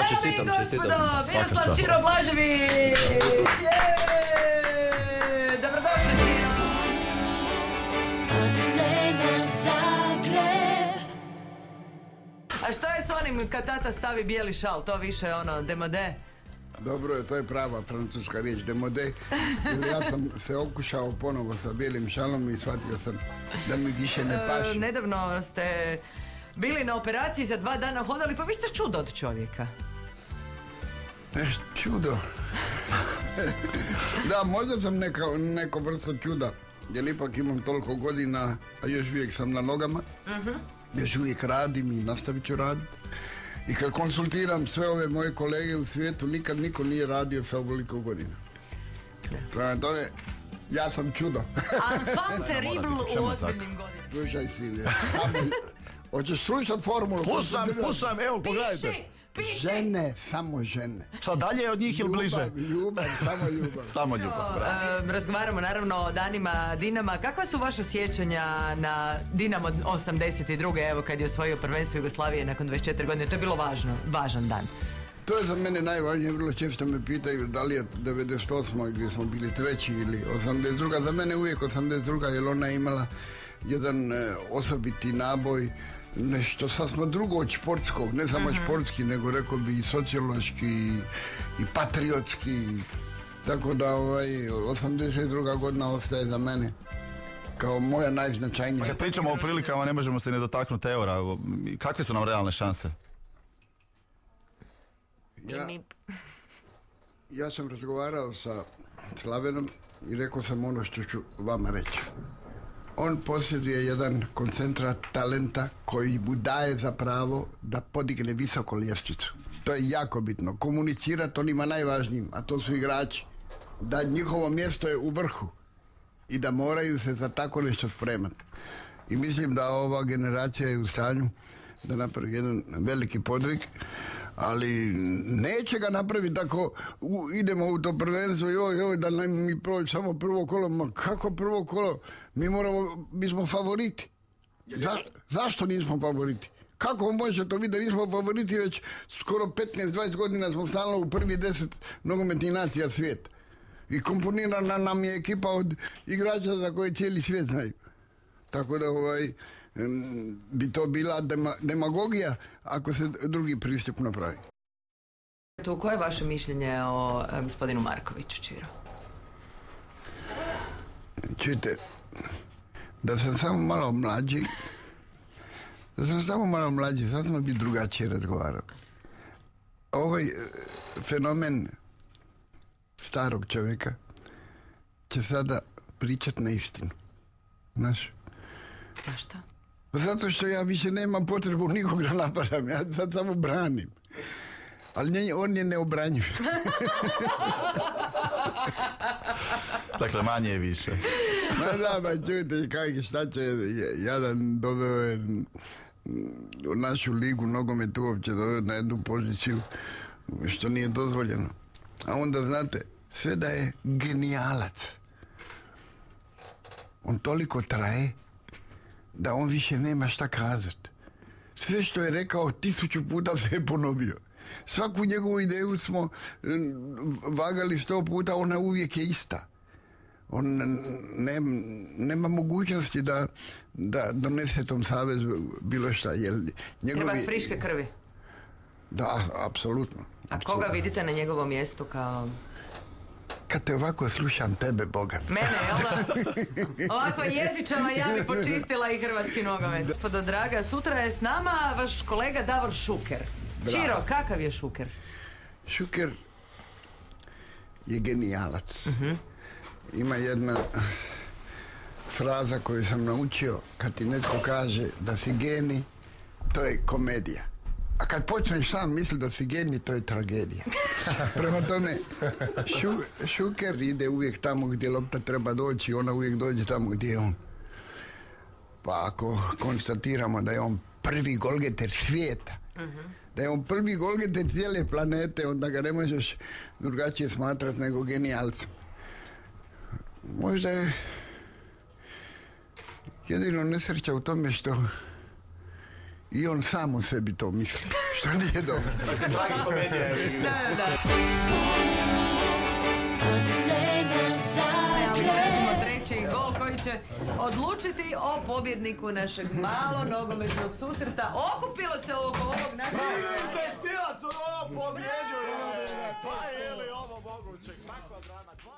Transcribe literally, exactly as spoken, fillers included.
čestitam, čestitam. Miroslav Čiro Blažević! Dobrodošli, Čiro! A što je s onim kad tata stavi bijeli šal? To više ono, demode? Dobro je, to je prava francuska riječ, demode. Ja sam se okušao ponovo sa bijelim šalom i shvatio sam da mi više ne paši. E, nedavno ste bili na operaciji, za dva dana hodali, pa vi ste čudo od čovjeka. Nešto čudo. Da, možda sam neka, neko vrsta čuda, jer ipak imam toliko godina, a još uvijek sam na nogama. Uh-huh. Još uvijek radim i nastavit ću raditi. I kad konsultiram sve ove moje kolege u svijetu, nikad niko nije radio sa ovoliko godina. To je, ja sam čudo. Enfant terrible u ozbiljnim godinama. Slušaj, Silija. Hoćeš slušat formulu? Slušam, slušam, evo, pogledajte. Piši, piši! Žene, samo žene. Šta dalje od njih ili bliže? Ljubav, ljubav, samo ljubav. Samo ljubav, bravo. E, razgovaramo naravno o danima Dinama. Kakva su vaša sjećanja na Dinamo osamdeset druge evo kad je osvojio prvenstvo Jugoslavije nakon dvadeset četiri godine? To je bilo važno, važan dan. To je za mene najvažnije, vrlo često me pitaju da li je devedeset osma gdje smo bili treći ili osamdeset druga. Za mene uvijek osamdeset druga jer ona je imala jedan e, osobiti naboj, nešto sasma drugo od športskog, ne samo mm-hmm. športski, nego rekao bi i sociološki i, i patriotski. Tako da ovaj, osamdeset druga godina ostaje za mene kao moja najznačajnija. Kad pričamo o prilikama ne možemo se ne dotaknuti eura. Kakve su nam realne šanse? Ja, ja sam razgovarao sa Slavenom i rekao sam ono što ću vama reći. On posjeduje jedan koncentrat talenta koji mu daje za pravo da podigne visoko ljestvicu. To je jako bitno. Komunicirati onima najvažnijim, a to su igrači. Da njihovo mjesto je u vrhu i da moraju se za tako nešto spremati. I mislim da ova generacija je u stanju da napravi jedan veliki podvig, ali neće ga napraviti tako u, idemo u to prvenstvo, joj, joj, da nam mi proći samo prvo kolo. Ma kako prvo kolo? Mi moramo, mi smo favoriti. Za, zašto nismo favoriti? Kako može to biti da nismo favoriti već skoro petnaest dvadeset godina smo stalno u prvi deset nogometnih nacija svijeta. I komponirana nam je ekipa od igrača za koje cijeli svijet znaju. Tako da ovaj, bi to bila dema, demagogija ako se drugi pristup napravi. Tu, koje je vaše mišljenje o e, gospodinu Markoviću, Čiro? Čujte, da sam samo malo mlađi, da sam samo malo mlađi, sad smo bi drugačije razgovarali. Ovaj fenomen starog čovjeka će sada pričat na istinu. Znaš? Zašto? Zato što ja više nemam potrebu nikog da napadam, ja sad samo branim. Ali nje, on je neobranjiv. Dakle, manje je više. Ma da, ba čujte, kaj, šta će jadan doveo je u našu ligu nogomet uopće doveo na jednu poziciju što nije dozvoljeno. A onda znate, sve da je genijalac. On toliko traje da on više nema šta kazati. Sve što je rekao tisuću puta se je ponovio. Svaku njegovu ideju smo vagali sto puta, ona uvijek je ista. On ne, nema mogućnosti da, da donese tom savezu bilo šta. Jer njegovi... Treba friške krvi. Da, apsolutno. A koga vidite na njegovom mjestu kao... Kad te ovako slušam, tebe, Boga. Mene, jel da? Ovako jezičama ja bi počistila i hrvatski nogomet. Gospodo draga, sutra je s nama vaš kolega Davor Šuker. Bravo. Čiro, kakav je Šuker? Šuker je genijalac. Uh-huh. Ima jedna fraza koju sam naučio, kad ti netko kaže da si genij, to je komedija. A kad počneš sam misli da si genij, to je tragedija. Prema tome, šu, Šuker ide uvijek tamo gdje lopta treba doći, ona uvijek dođe tamo gdje je on. Pa ako konstatiramo da je on prvi golgeter svijeta, uh-huh. da je on prvi golgeter cijele planete, onda ga ne možeš drugačije smatrati nego genijalcem. Možda je jedino nesreća u tome što i on sam o sebi to misli. Što nije dobro? Dragi komedija. Da, da. Treći gol koji će odlučiti o pobjedniku našeg malo nogometnog susreta. Okupilo se oko ovog našeg... Vidite, Stilac od ovo pobjeđuje! Pa je li ovo moguće? Kakva drama?